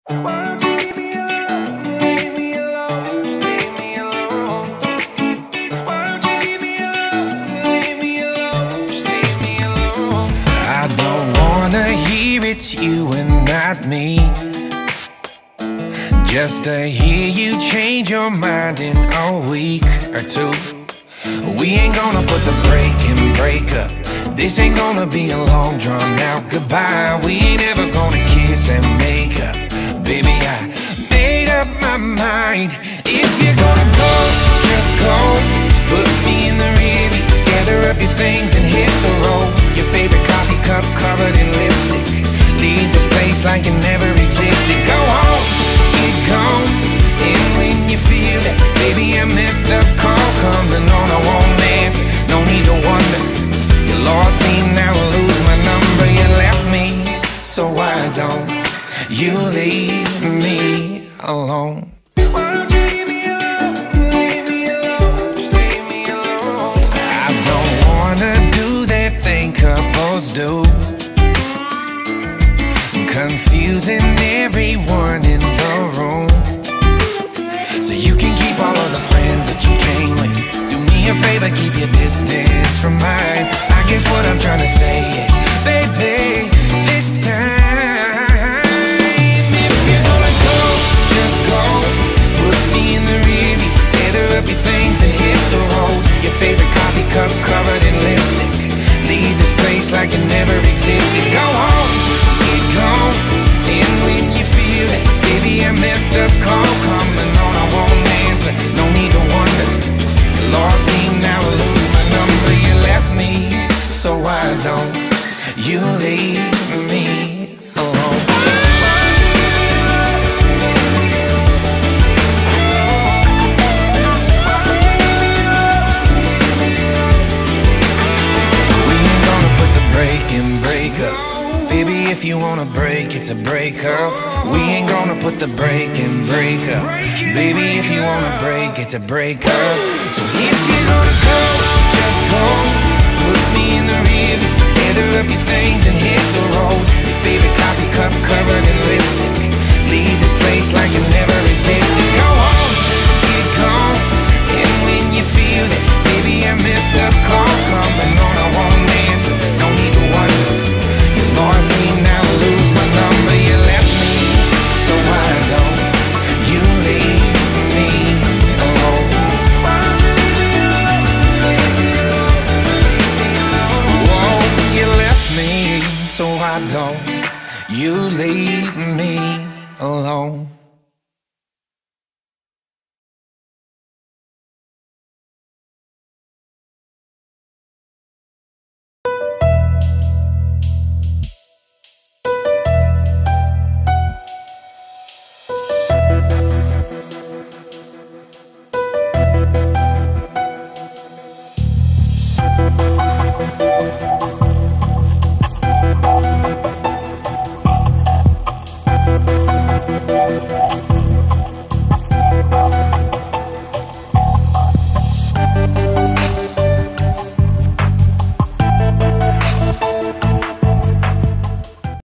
Why don't you leave me alone? Leave me alone, leave me alone. Why don't you leave me alone? Leave me alone, just leave me alone. I don't wanna hear it's you and not me, just to hear you change your mind in a week or two. We ain't gonna put the break up. This ain't gonna be a long drawn out goodbye. We ain't ever gonna kiss and make up. Baby, I made up my mind. If you're gonna go, just go. Put me in the rear view, gather up your things and hit the road. Your favorite coffee cup covered in lipstick. Leave this place like it never existed. Go home, get gone. And when you feel that, baby, I messed up, call coming on. I won't answer, no need to wonder. You lost me, now I lose my number. You left me, so why don't you leave me alone? Why don't you leave me alone? Leave me alone, just leave me alone. I don't wanna do that thing couples do, confusing everyone in the room. So you can keep all of the friends that you came with. Do me a favor, keep your distance from mine. I guess what I'm trying to say is, baby, this time, if you're gonna go, just go. Put me in the rear view, gather up your things and hit the road. Your favorite coffee cup covered in lipstick. Leave this place like it never existed. Go home, get gone. And when you feel it, baby, I messed up, call coming on. I won't answer, no need to wonder. You lost me, now I lose my number. You left me, so why don't you leave me alone? We ain't gonna put the break up. Baby, if you wanna break, it's a breakup. We ain't gonna put the break up. Baby, if you wanna break, it's a breakup. So if you're gonna go, just go. Put me in the rear view, gather up your things and hit the road. Your favorite coffee cup covered in lipstick. Leave this place like it never existed. Go home, get gone. And when you feel it, baby, I messed up, call coming on. I won't answer, no need to wonder. You lost me, now I lose my number. You left me, so why don't you leave me alone? Whoa, you left me, so why don't you leave me alone?